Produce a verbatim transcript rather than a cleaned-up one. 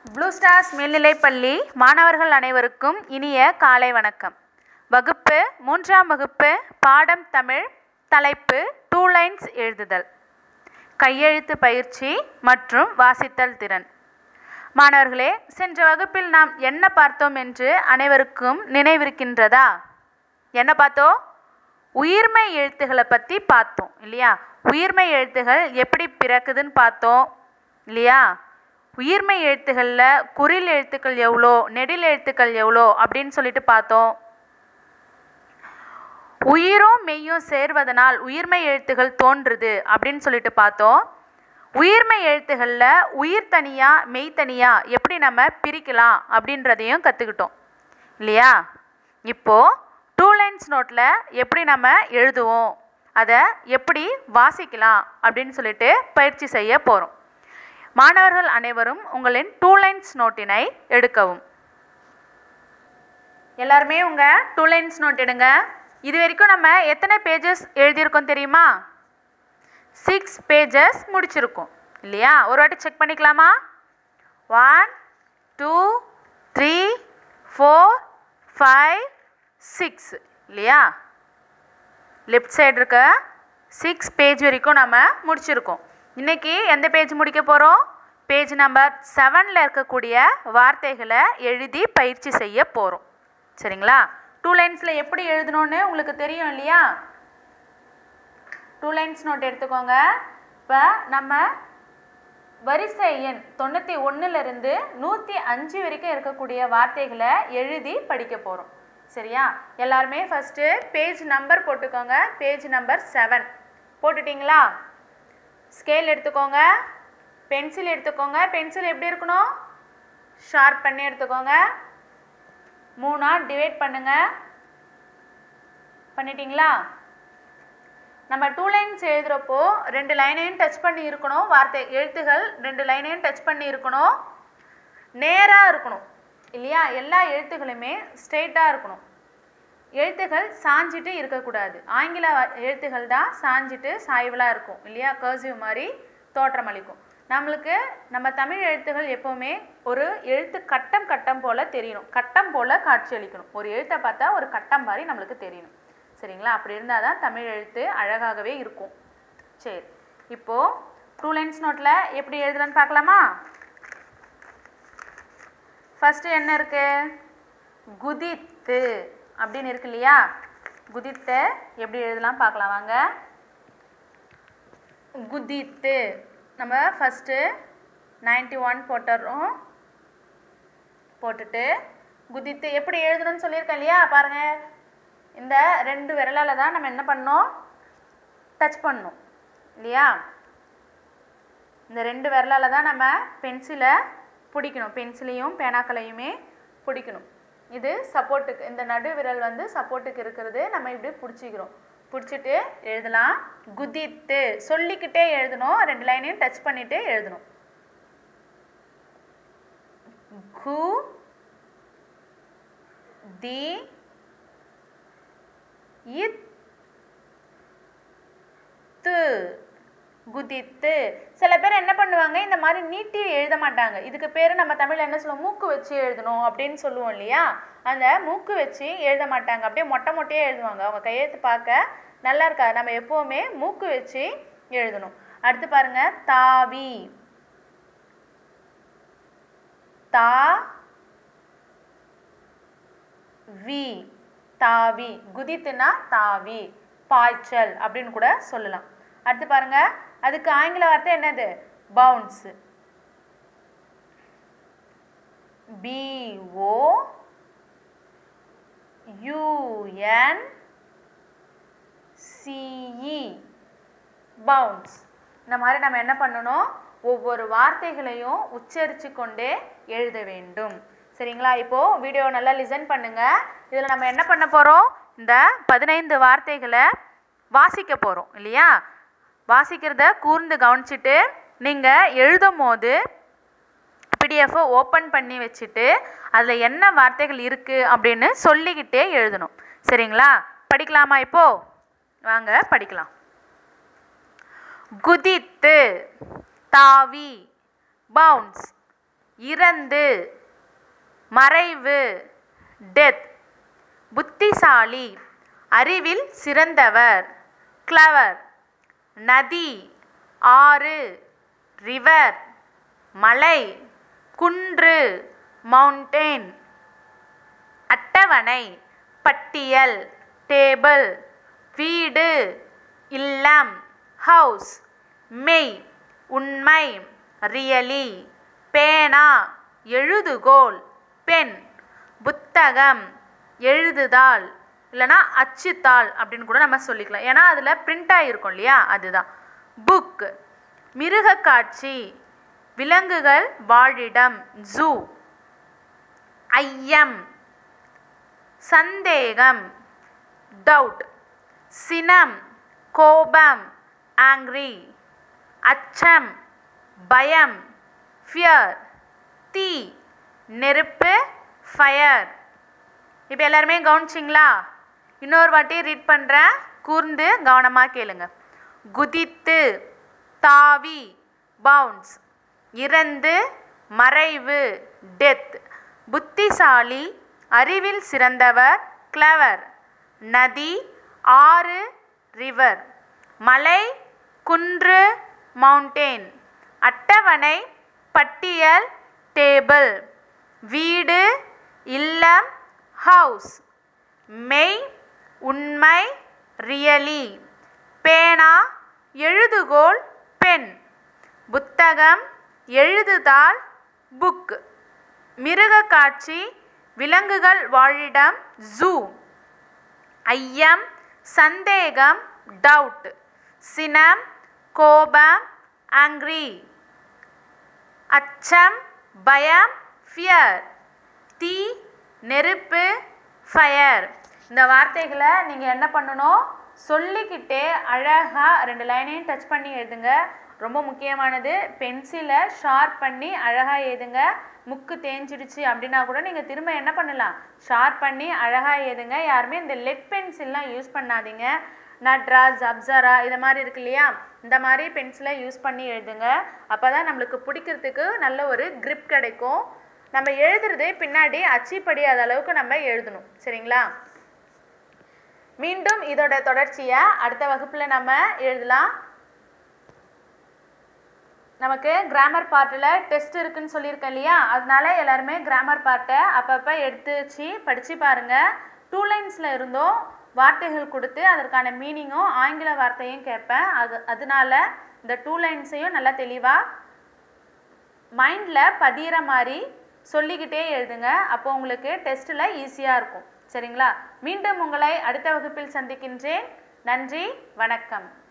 Blue stars மேல்நிலைப்பள்ளி மாணவர்கள் அனைவருக்கும் இனிய காலை வணக்கம். வகுப்பு மூன்றாம் வகுப்பு பாடம் தமிழ். தலைப்பு டூ லைன்ஸ் எழுதுதல், கையெழுத்து பயிற்சி மற்றும் வாசித்தல் திறன். மாணவர்களே, சென்ற வகுப்பில் நாம் என்ன பார்த்தோம் என்று அனைவருக்கும் நினைவிருக்கின்றதா? என்ன பார்த்தோம்? உயிர்மை எழுத்துக்களை பற்றி பார்த்தோம் இல்லையா? உயிர்மை எழுத்துகள் எப்படி பிறக்குதுன்னு பார்த்தோம் இல்லையா? உயிர்மை எழுத்துக்களில் குறில் எழுத்துக்கள் எவ்வளோ, நெடில் எழுத்துக்கள் எவ்வளோ அப்படின்னு சொல்லிட்டு பார்த்தோம். உயிரும் மெய்யும் சேர்வதனால் உயிர்மை எழுத்துகள் தோன்றுது அப்படின்னு சொல்லிட்டு பார்த்தோம். உயிர்மை எழுத்துக்களில் உயிர் தனியாக மெய் தனியாக எப்படி நம்ம பிரிக்கலாம் அப்படின்றதையும் கற்றுக்கிட்டோம் இல்லையா? இப்போது டூ லைன்ஸ் நோட்டில் எப்படி நம்ம எழுதுவோம், அதை எப்படி வாசிக்கலாம் அப்படின்னு சொல்லிட்டு பயிற்சி செய்ய போகிறோம். மாணவர்கள் அனைவரும் உங்களின் டூ லைன்ஸ் நோட்டினை எடுக்கவும். எல்லாருமே உங்கள் டூ லைன்ஸ் நோட் எடுங்க. இது வரைக்கும் நம்ம எத்தனை பேஜஸ் எழுதியிருக்கோம் தெரியுமா? சிக்ஸ் பேஜஸ் முடிச்சிருக்கோம் இல்லையா? ஒரு வாட்டி செக் பண்ணிக்கலாமா? One two three four five six இல்லையா? லெஃப்ட் சைடு இருக்க சிக்ஸ் பேஜ் வரைக்கும் நம்ம முடிச்சிருக்கோம். இன்றைக்கி எந்த பேஜ் முடிக்க போகிறோம்? பேஜ் நம்பர் செவனில் இருக்கக்கூடிய வார்த்தைகளை எழுதி பயிற்சி செய்ய போகிறோம். சரிங்களா? டூ லைன்ஸில் எப்படி எழுதணும்னு உங்களுக்கு தெரியும் இல்லையா? டூ லைன்ஸ் நோட் எடுத்துக்கோங்க. இப்போ நம்ம வரிசை எண் தொண்ணூற்றி ஒன்றுலேருந்து நூற்றி அஞ்சு வரைக்கும் இருக்கக்கூடிய வார்த்தைகளை எழுதி படிக்க போகிறோம். சரியா? எல்லாருமே ஃபஸ்ட்டு பேஜ் நம்பர் போட்டுக்கோங்க. பேஜ் நம்பர் செவன் போட்டுட்டிங்களா? ஸ்கேல் எடுத்துக்கோங்க, பென்சில் எடுத்துக்கோங்க. பென்சில் எப்படி இருக்கணும்? ஷார்ப் பண்ணி எடுத்துக்கோங்க. மூணாக டிவைட் பண்ணுங்க. பண்ணிட்டீங்களா? நம்ம டூ லைன்ஸ் எழுதுகிறப்போ ரெண்டு லைனையும் டச் பண்ணி இருக்கணும். வார்த்தை எழுத்துகள் ரெண்டு லைனையும் டச் பண்ணி இருக்கணும். நேராக இருக்கணும் இல்லையா? எல்லா எழுத்துகளுமே ஸ்ட்ரெயிட்டாக இருக்கணும். எழுத்துகள் சாஞ்சிட்டு இருக்கக்கூடாது. ஆங்கில எழுத்துகள் தான் சாஞ்சிட்டு சாய்வலாக இருக்கும் இல்லையா? கர்சிவ் மாதிரி தோற்றம் அளிக்கும். நம்மளுக்கு நம்ம தமிழ் எழுத்துகள் எப்போவுமே ஒரு எழுத்து கட்டம் கட்டம் போல் தெரியணும், கட்டம் போல் காட்சி அளிக்கணும். ஒரு எழுத்தை பார்த்தா ஒரு கட்டம் மாதிரி நம்மளுக்கு தெரியணும். சரிங்களா? அப்படி இருந்தால் தான் தமிழ் எழுத்து அழகாகவே இருக்கும். சரி, இப்போது டூ லைன்ஸ் நோட்டில் எப்படி எழுதுறேன்னு பார்க்கலாமா? ஃபஸ்ட்டு என்ன இருக்குது? குதித்து அப்படின்னு இருக்கு இல்லையா? குதித்து எப்படி எழுதலாம் பார்க்கலாம் வாங்க. குதித்து நம்ம ஃபஸ்ட்டு நைன்டி ஒன் போட்டுறோம். போட்டுட்டு குதித்து எப்படி எழுதணும்னு சொல்லியிருக்கேன் இல்லையா? பாருங்கள், இந்த ரெண்டு விரலால் தான் நம்ம என்ன பண்ணோம்? டச் பண்ணணும் இல்லையா? இந்த ரெண்டு விரலால் தான் நம்ம பென்சிலை பிடிக்கணும். பென்சிலையும் பேனாக்களையுமே பிடிக்கணும். இது சப்போர்ட்டுக்கு, இந்த நடு விரல் வந்து சப்போர்ட்டுக்கு இருக்கிறது. நம்ம இப்படி பிடிச்சிக்கிறோம். பிடிச்சிட்டு எழுதலாம். குதித்து சொல்லிக்கிட்டே எழுதணும். ரெண்டு லைனையும் டச் பண்ணிட்டு எழுதணும். கு தி இத் து குதித்து. சில பேர் என்ன பண்ணுவாங்க, இந்த மாதிரி நீட்டி எழுத மாட்டாங்க. இதுக்கு பேர் நம்ம தமிழில் என்ன சொல்லுவோம்? மூக்கு வச்சு எழுதணும் அப்படின்னு சொல்லுவோம் இல்லையா? அந்த மூக்கு வச்சு எழுத மாட்டாங்க, அப்படியே மொட்டை மொட்டையாக எழுதுவாங்க. அவங்க கையெழுத்து பார்க்க நல்லா இருக்கா? நம்ம எப்போவுமே மூக்கு வச்சு எழுதணும். அடுத்து பாருங்க, தாவி. தா வி தாவி. குதித்துனா தாவி, பாய்ச்சல் அப்படின்னு கூட சொல்லலாம். அடுத்து பாருங்க, அதுக்கு ஆங்கில வார்த்தை என்னது? Bounce. B O U N C E bounce. இந்த மாதிரி நம்ம என்ன பண்ணணும்? ஒவ்வொரு வார்த்தைகளையும் உச்சரித்து கொண்டே எழுத வேண்டும். சரிங்களா? இப்போது வீடியோ நல்லா லிசன் பண்ணுங்கள். இதில் நம்ம என்ன பண்ண போகிறோம்? இந்த பதினைந்து வார்த்தைகளை வாசிக்க போகிறோம் இல்லையா? வாசிக்கிறத கூர்ந்து கவனிச்சுட்டு நீங்கள் எழுதும் போது பிடிஎஃப்பை ஓப்பன் பண்ணி வச்சுட்டு அதில் என்ன வார்த்தைகள் இருக்குது அப்படின்னு சொல்லிக்கிட்டே எழுதணும். சரிங்களா? படிக்கலாமா? இப்போது வாங்க படிக்கலாம். குதித்து, தாவி, பவுன்ஸ், இறந்து மறைவு டெத். புத்திசாலி அறிவில் சிறந்தவர் கிளவர். நதி ஆறு ரிவர். மலை குன்று மவுண்டெயின். அட்டவணை பட்டியல் டேபிள். வீடு இல்லம் ஹவுஸ். மெய் உண்மை ரியலி. பேனா எழுதுகோல் பென். புத்தகம் எழுதுதாள் இல்லைனா அச்சுத்தாள் அப்படின்னு கூட நம்ம சொல்லிக்கலாம், ஏன்னா அதில் பிரிண்ட் ஆகிருக்கும் இல்லையா, அதுதான். புக் மிருக காட்சி விலங்குகள் வாழிடம் ஜூ. ஐயம் சந்தேகம் டவுட். சினம் கோபம் ஆங்க்ரி. அச்சம் பயம் ஃபியர். தீ நெருப்பு ஃபயர். இப்போ எல்லாருமே கவனிச்சிங்களா? இன்னொரு வாட்டி ரீட் பண்ணுறேன், கூர்ந்து கவனமாக கேளுங்க. குதித்து தாவி பவுன்ஸ். இறந்து மறைவு டெத். புத்திசாலி அறிவில் சிறந்தவர் கிளவர். நதி ஆறு ரிவர். மலை குன்று மவுண்டெயின். அட்டவணை பட்டியல் டேபிள். வீடு இல்லம் ஹவுஸ். மெய் உண்மை ரியலி. பேனா எழுதுகோல் பென். புத்தகம் எழுதுதாள் புக். மிருக காட்சி விலங்குகள் வாழிடம் ஜூ. ஐயம் சந்தேகம் டவுட். சினம் கோபம் ஆங்க்ரி. அச்சம் பயம் ஃபியர். தீ நெருப்பு ஃபயர். இந்த வார்த்தைகளை நீங்கள் என்ன பண்ணணும், சொல்லிக்கிட்டே அழகாக ரெண்டு லைனையும் டச் பண்ணி எழுதுங்க. ரொம்ப முக்கியமானது, பென்சிலை ஷார்ப் பண்ணி அழகாக எழுதுங்க. முக்கு தேஞ்சிடுச்சு அப்படின்னா கூட நீங்கள் திரும்ப என்ன பண்ணலாம், ஷார்ப் பண்ணி அழகாக எழுதுங்க. யாருமே இந்த லெட் பென்சில்லாம் யூஸ் பண்ணாதீங்க. நட்ராஜ் அப்சரா இதை மாதிரி இருக்கு இல்லையா, இந்த மாதிரி பென்சிலை யூஸ் பண்ணி எழுதுங்க. அப்போ தான் நம்மளுக்கு பிடிக்கிறதுக்கு நல்ல ஒரு கிரிப் கிடைக்கும். நம்ம எழுதுறது பின்னாடி அச்சிப்படியாத அளவுக்கு நம்ம எழுதணும், சரிங்களா? மீண்டும் இதோட தொடர்ச்சியை அடுத்த வகுப்பில் நம்ம எழுதலாம். நமக்கு கிராமர் பார்ட்டில் டெஸ்ட் இருக்குன்னு சொல்லியிருக்கேன் இல்லையா, அதனால எல்லாருமே கிராமர் பார்ட்டை அப்பப்போ எடுத்து வச்சு படித்து பாருங்கள். டூ லைன்ஸில் இருந்தும் வார்த்தைகள் கொடுத்து அதற்கான மீனிங்கும் ஆங்கில வார்த்தையும் கேட்பேன். அது அதனால இந்த டூ லைன்ஸையும் நல்லா தெளிவாக மைண்டில் பதிகிற மாதிரி சொல்லிக்கிட்டே எழுதுங்க. அப்போ உங்களுக்கு டெஸ்ட்டில் ஈஸியாக இருக்கும், சரிங்களா? மீண்டும் உங்களை அடுத்த வகுப்பில் சந்திக்கின்றேன். நன்றி, வணக்கம்.